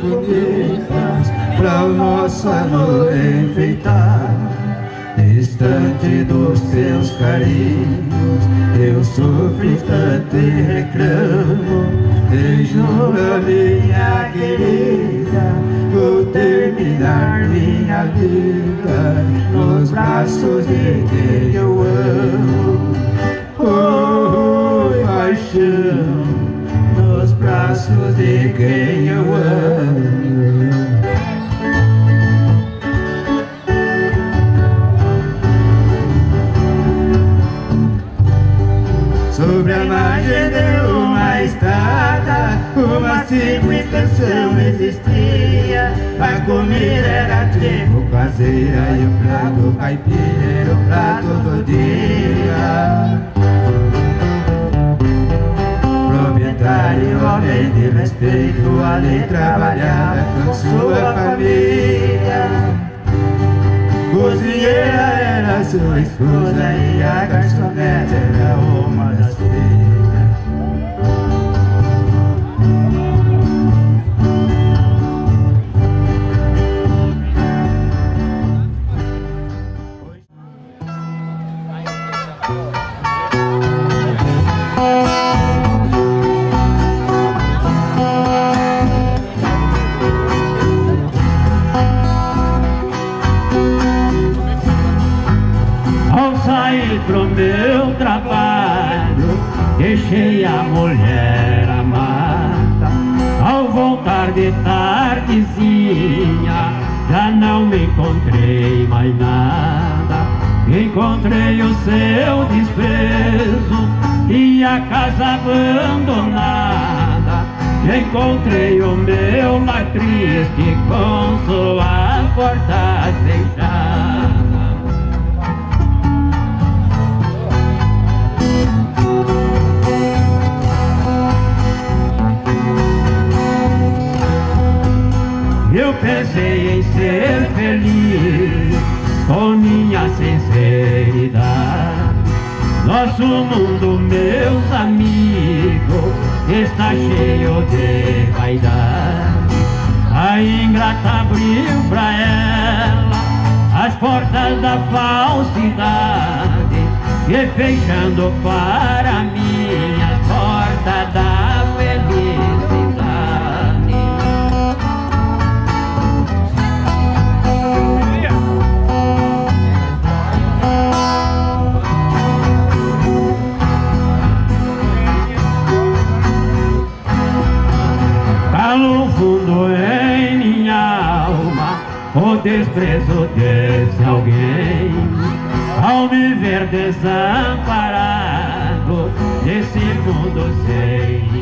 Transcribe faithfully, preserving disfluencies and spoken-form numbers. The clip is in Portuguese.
bonitas pra o nosso ano enfeitar. Distante dos teus carinhos, eu sofro tanto e reclamo. Te juro, minha querida, vou terminar minha vida nos braços de quem eu amo. Oh, paixão, nos braços de quem eu amo. Sobre a margem de uma estrada, uma simples canção existia. A comida era trigo caseira e o prato caipira era o prato do dia. Proprietário, homem de respeito, ali trabalhava com sua família. Cozinheira era sua esposa e a garçonete era uma das filhas. Saí pro meu trabalho, deixei a mulher amada. Ao voltar de tardezinha, já não me encontrei mais nada. Encontrei o seu desprezo e a casa abandonada. Encontrei o meu lar triste com sua porta fechada. Eu pensei em ser feliz com minha sinceridade. Nosso mundo, meus amigos, está cheio de vaidade. A ingrata abriu pra ela as portas da falsidade e fechando para mim as portas da felicidade. No fundo em minha alma o desprezo desse alguém. Ao me ver desamparado nesse mundo sem